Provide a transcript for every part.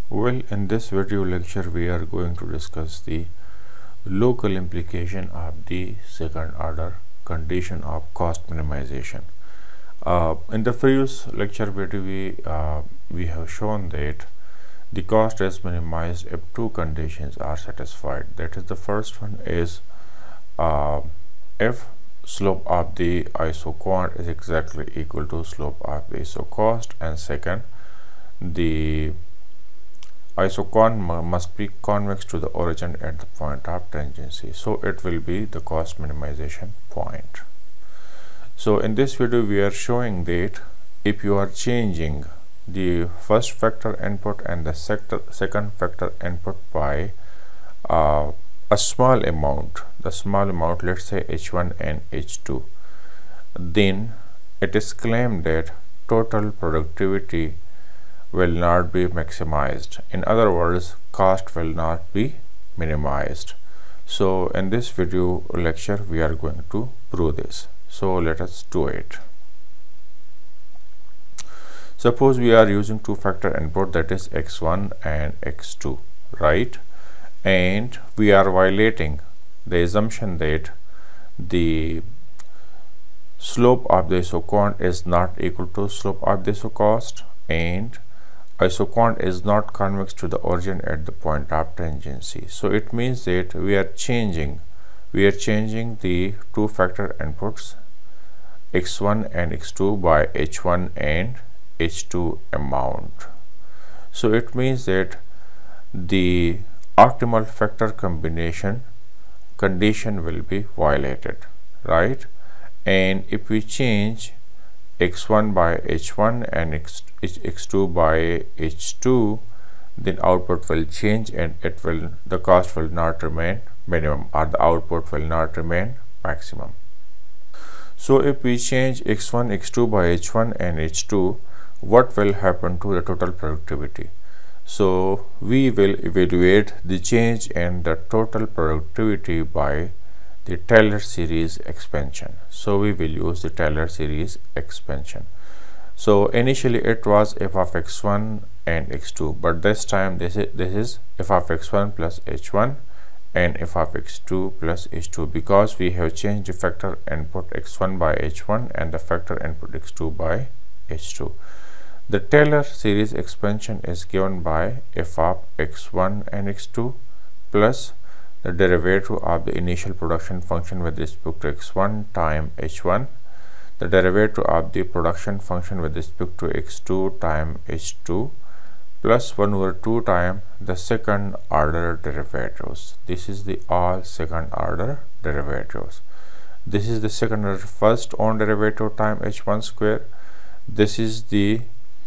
Well, in this video lecture we are going to discuss the local implication of the second order condition of cost minimization. In the previous lecture video we have shown that the cost is minimized if two conditions are satisfied. That is, the first one is if slope of the isoquant is exactly equal to slope of the isocost, and second, the isoquant must be convex to the origin at the point of tangency, so it will be the cost minimization point. So in this video we are showing that if you are changing the first factor input and the second factor input by a small amount, let's say h1 and h2, then it is claimed that total productivity will not be maximized. In other words, cost will not be minimized. So in this video lecture we are going to prove this. So let us do it. Suppose we are using two factor input, that is x1 and x2, right? And we are violating the assumption that the slope of the isoquant is not equal to slope of the isocost, and isoquant is not convex to the origin at the point of tangency. So it means that we are changing the two factor inputs x1 and x2 by h1 and h2 amount. So it means that the optimal factor combination condition will be violated, right? And if we change x1 by h1 and x2 by h2, then output will change and the cost will not remain minimum, or the output will not remain maximum. So if we change x1 x2 by h1 and h2, what will happen to the total productivity? So we will evaluate the change in the total productivity by the Taylor series expansion. So we will use the Taylor series expansion. So initially it was f of x1 and x2, but this time this is f of x1 plus h1 and f of x2 plus h2, because we have changed the factor input x1 by h1 and the factor input x2 by h2. The Taylor series expansion is given by f of x1 and x2 plus the derivative of the initial production function with respect to x1 times h1, the derivative of the production function with respect to x2 times h2, plus 1 over 2 times the second order derivatives. This is the all second order derivatives. This is the second order first own derivative times h1 square. This is the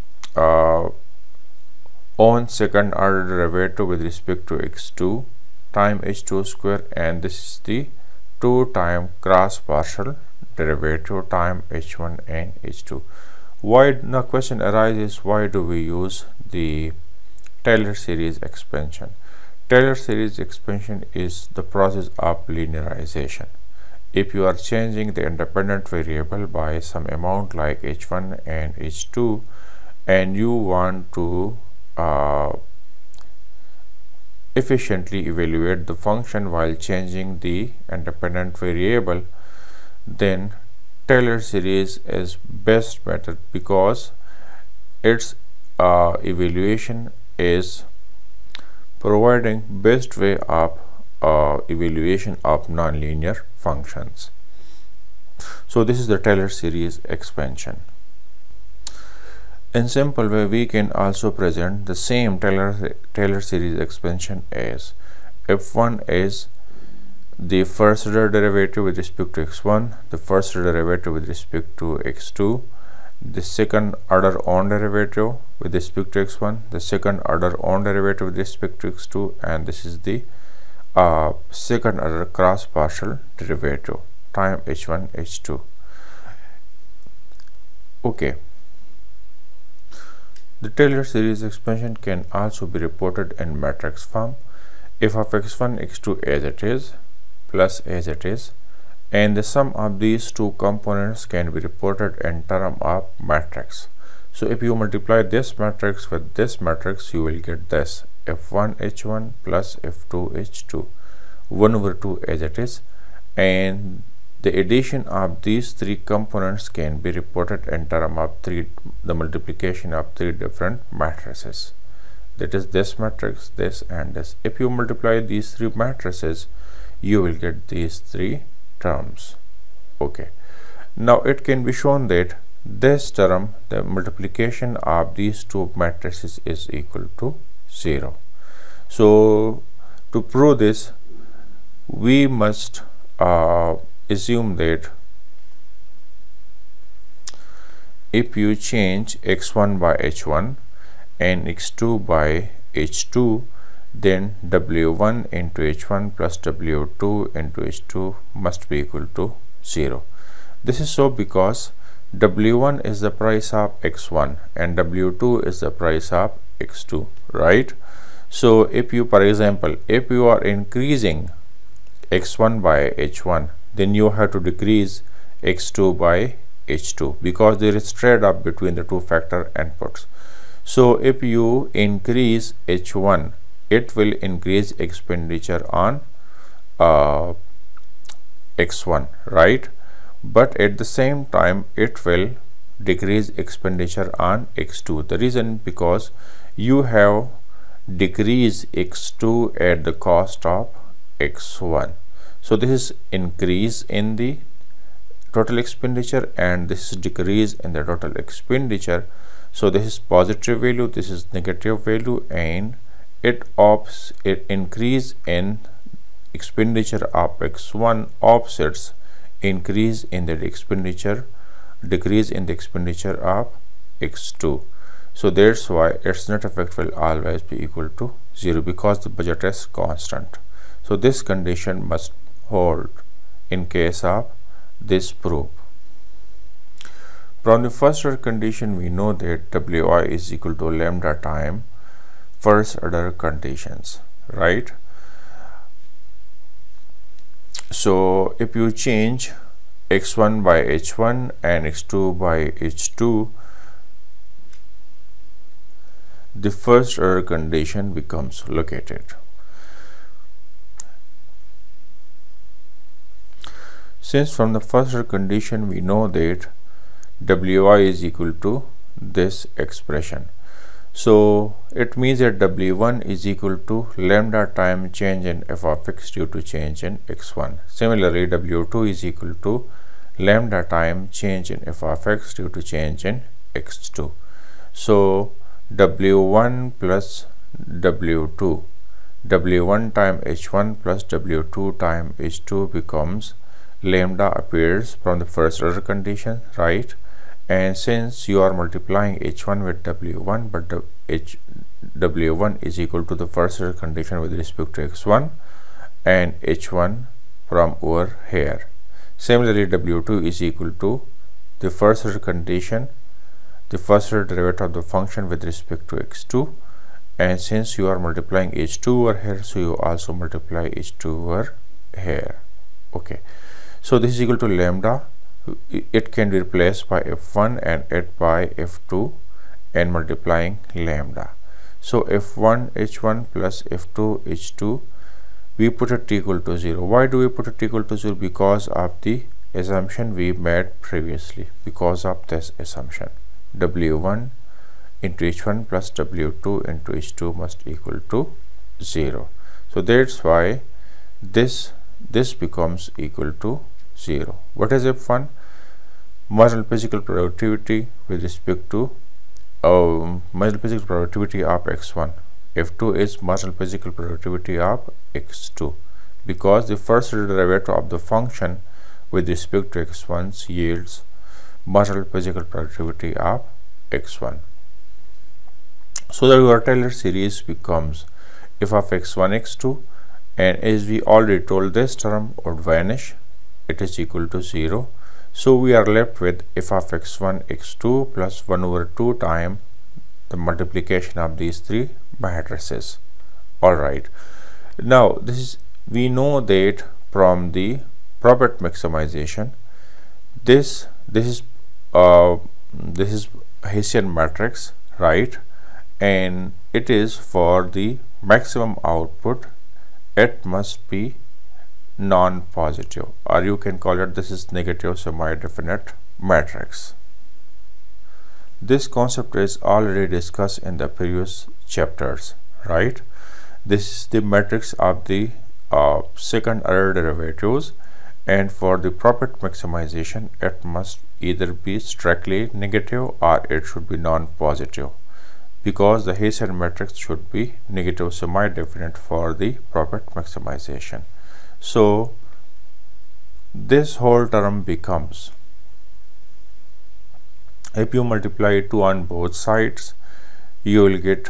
own second order derivative with respect to x2 times h2 square, and this is the 2 times cross partial derivative times h1 and h2. Why the question arises, why do we use the Taylor series expansion? Taylor series expansion is the process of linearization. If you are changing the independent variable by some amount like h1 and h2, and you want to efficiently evaluate the function while changing the independent variable, then Taylor series is best method, because its evaluation is providing best way of evaluation of nonlinear functions. So this is the Taylor series expansion. In simple way, we can also present the same Taylor series expansion as f1 is the first order derivative with respect to x1, the first order derivative with respect to x2, the second order own derivative with respect to x1, the second order own derivative with respect to x2, and this is the second order cross partial derivative times h1 h2. Okay. The Taylor series expansion can also be reported in matrix form. F of x1 x2 as it is plus as it is, and the sum of these two components can be reported in term of matrix. So if you multiply this matrix with this matrix, you will get this f1 h1 plus f2 h2, 1 over 2 as it is, and the addition of these three components can be reported in terms of the multiplication of three different matrices. That is this matrix, this, and this. If you multiply these three matrices, you will get these three terms. Okay. Now it can be shown that this term, the multiplication of these two matrices, is equal to 0. So to prove this, we must assume that if you change x1 by h1 and x2 by h2, then w1 into h1 plus w2 into h2 must be equal to 0. This is so because w1 is the price of x1 and w2 is the price of x2, right? So if you, for example, if you are increasing x1 by h1, then you have to decrease x2 by h2 because there is trade-off between the two factor inputs. So if you increase h1, it will increase expenditure on x1, right? But at the same time it will decrease expenditure on x2. The reason because you have decreased x2 at the cost of x1. So this is increase in the total expenditure and this is decrease in the total expenditure. So this is positive value, this is negative value, and it increase in expenditure of x1 offsets increase in the expenditure, decrease in the expenditure of x2. So that's why its net effect will always be equal to 0 because the budget is constant. So this condition must hold in case of this proof. From the first order condition, we know that Wi is equal to lambda time first order conditions, right? So if you change x1 by h1 and x2 by h2, the first order condition becomes located. Since from the first order condition we know that Wi is equal to this expression, so it means that W1 is equal to lambda time change in f of x due to change in x1. Similarly, W2 is equal to lambda time change in f of x due to change in x2. So W1 plus W2, W1 time h1 plus W2 time h2 becomes lambda appears from the first order condition, right? And since you are multiplying h1 with w1, but the w1 is equal to the first order condition with respect to x1 and h1 from over here. Similarly, w2 is equal to the first order condition, the first order derivative of the function with respect to x2, and since you are multiplying h2 over here, so you also multiply h2 over here. Okay, so this is equal to lambda. It can be replaced by f1 and it by f2 and multiplying lambda. So f1 h1 plus f2 h2, we put it equal to 0. Why do we put it equal to 0? Because of the assumption we made previously. Because of this assumption, w1 into h1 plus w2 into h2 must equal to 0. So that's why this becomes equal to 0. What is f1? Marginal physical productivity with respect to marginal physical productivity of x1. f2 is marginal physical productivity of x2 because the first derivative of the function with respect to x1 yields marginal physical productivity of x1. So the Taylor series becomes f of x1 x2, and as we already told, this term would vanish, it is equal to 0. So we are left with f of x1 x2 plus 1 over 2 times the multiplication of these three matrices. Alright, now we know that from the profit maximization, this is Hessian matrix, right? And it is for the maximum output, it must be non-positive, or you can call it this is negative semi-definite matrix. This concept is already discussed in the previous chapters, right? This is the matrix of the second order derivatives, and for the profit maximization it must either be strictly negative or it should be non-positive, because the Hessian matrix should be negative semi-definite for the profit maximization. So this whole term becomes, if you multiply 2 on both sides, you will get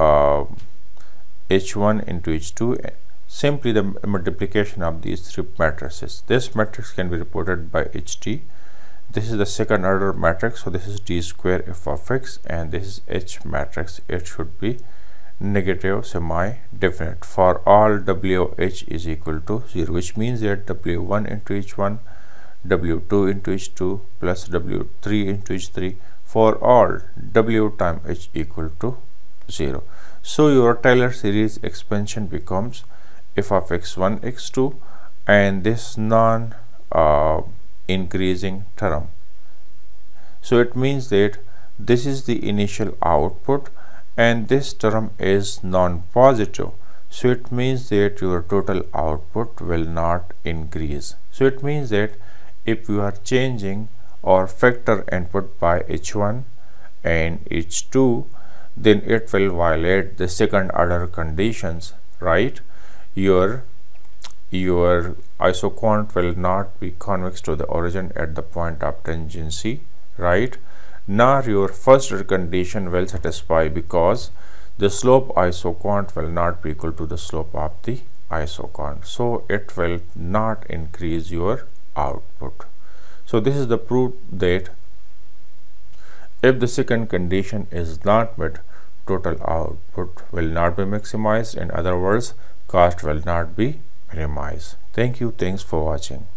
H1 into H2, simply the multiplication of these three matrices. This matrix can be reported by HT. This is the second order matrix, so this is D square f of x, and this is H matrix. It should be negative semi-definite for all WH is equal to 0, which means that W1 into H1, W2 into H2 plus W3 into H3 for all W times H equal to 0. So your Taylor series expansion becomes f of x1, x2, and this non increasing term. So it means that this is the initial output and this term is non-positive. So it means that your total output will not increase. So it means that if you are changing or factor input by H1 and H2, then it will violate the second order conditions, right? Your isoquant will not be convex to the origin at the point of tangency, right? Nor your first order condition will satisfy, because the slope isoquant will not be equal to the slope of the isoquant, so it will not increase your output. So this is the proof that if the second condition is not met, total output will not be maximized. In other words, cost will not be minimized. Thank you. Thanks for watching.